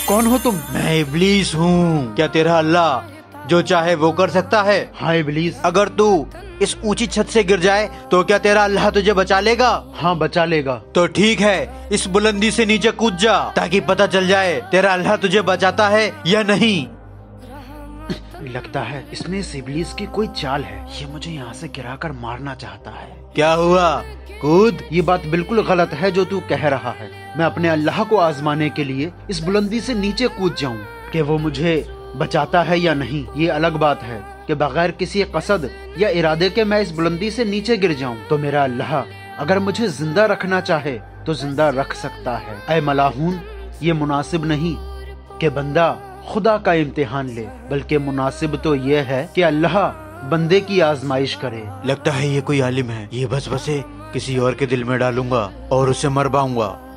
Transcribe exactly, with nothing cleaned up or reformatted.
कौन हो तुम? मैं इब्लीस हूँ। क्या तेरा अल्लाह जो चाहे वो कर सकता है? हाँ इब्लीस। अगर तू इस ऊंची छत से गिर जाए तो क्या तेरा अल्लाह तुझे बचा लेगा? हाँ बचा लेगा। तो ठीक है, इस बुलंदी से नीचे कूद जा ताकि पता चल जाए तेरा अल्लाह तुझे बचाता है या नहीं। लगता है इसमें इस इब्लीस की कोई चाल है, ये मुझे यहाँ से गिराकर मारना चाहता है। क्या हुआ? कूद। ये बात बिल्कुल गलत है जो तू कह रहा है। मैं अपने अल्लाह को आजमाने के लिए इस बुलंदी से नीचे कूद जाऊं कि वो मुझे बचाता है या नहीं, ये अलग बात है कि बगैर किसी कसद या इरादे के मैं इस बुलंदी से नीचे गिर जाऊं तो मेरा अल्लाह अगर मुझे जिंदा रखना चाहे तो जिंदा रख सकता है। ऐ मलाहून, ये मुनासिब नहीं कि बंदा खुदा का इम्तिहान ले, बल्कि मुनासिब तो ये है कि अल्लाह बंदे की आजमाइश करे। लगता है ये कोई आलिम है। ये बस बसे किसी और के दिल में डालूंगा और उसे मरवाऊंगा।